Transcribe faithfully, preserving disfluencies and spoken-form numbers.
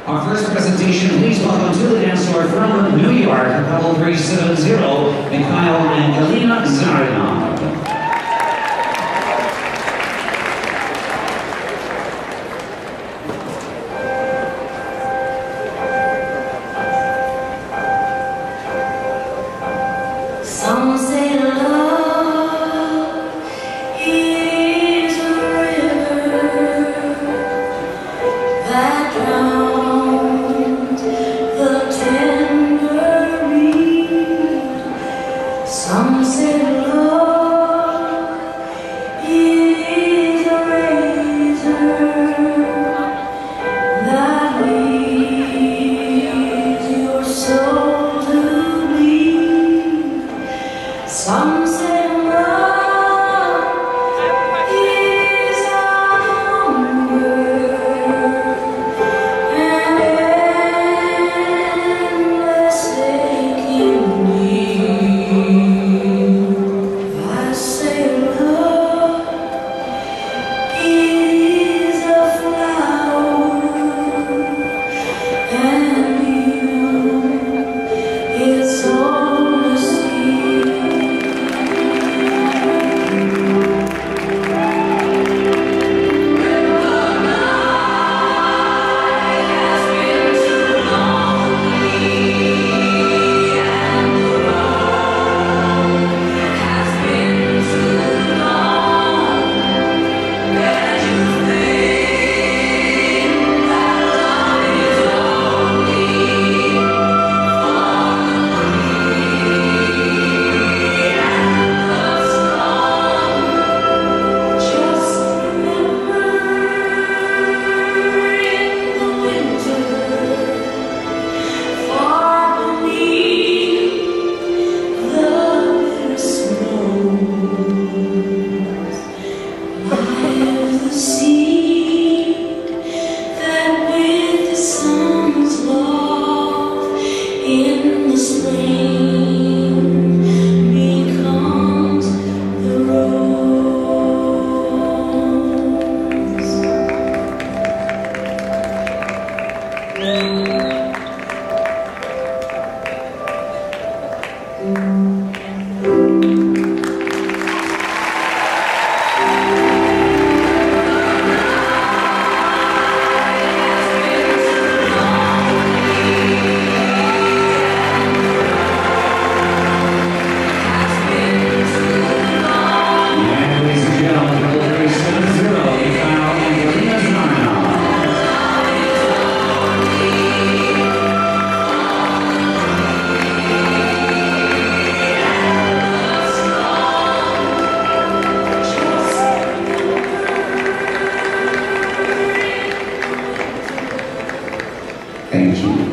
Our first presentation, please welcome to the dance floor from New York, couple three seven zero, Mikhail and Galina Zarinov. Some say love is a river that drowns the tender reed. Some say love is a razor that leaves your soul to bleed. Some say love is a hunger and endless aching need. I say love is a flower and you, it's only a seed. In the spring becomes the rose. Thank you.